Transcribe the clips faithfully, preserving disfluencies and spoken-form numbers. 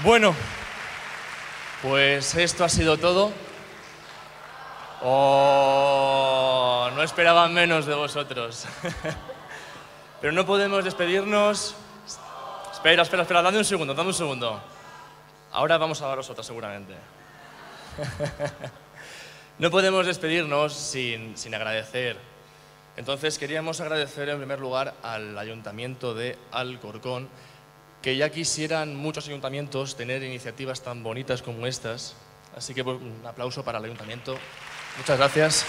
Bueno, pues esto ha sido todo. Oh, no esperaban menos de vosotros. Pero no podemos despedirnos. Espera, espera, espera, dame un segundo, dame un segundo. Ahora vamos a daros otra seguramente. No podemos despedirnos sin, sin agradecer. Entonces queríamos agradecer en primer lugar al Ayuntamiento de Alcorcón, que ya quisieran muchos ayuntamientos tener iniciativas tan bonitas como estas. Así que pues, un aplauso para el Ayuntamiento. Muchas gracias.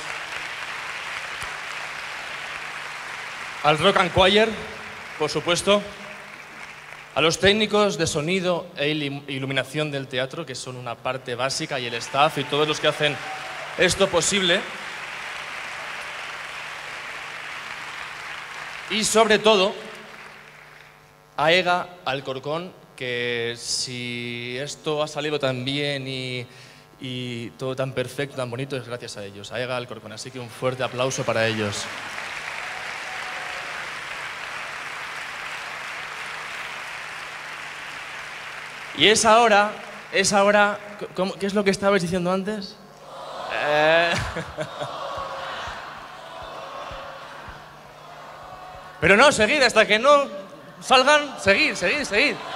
Al Rock and Choir, por supuesto. A los técnicos de sonido e iluminación del teatro, que son una parte básica, y el staff y todos los que hacen esto posible. Y sobre todo, a EGA Alcorcón, que si esto ha salido tan bien y, y todo tan perfecto, tan bonito, es gracias a ellos, a EGA Alcorcón. Así que un fuerte aplauso para ellos. Y es ahora, es ahora, ¿cómo, ¿qué es lo que estabais diciendo antes? Eh... Pero no, seguid, hasta que no salgan, seguid, seguid, seguid.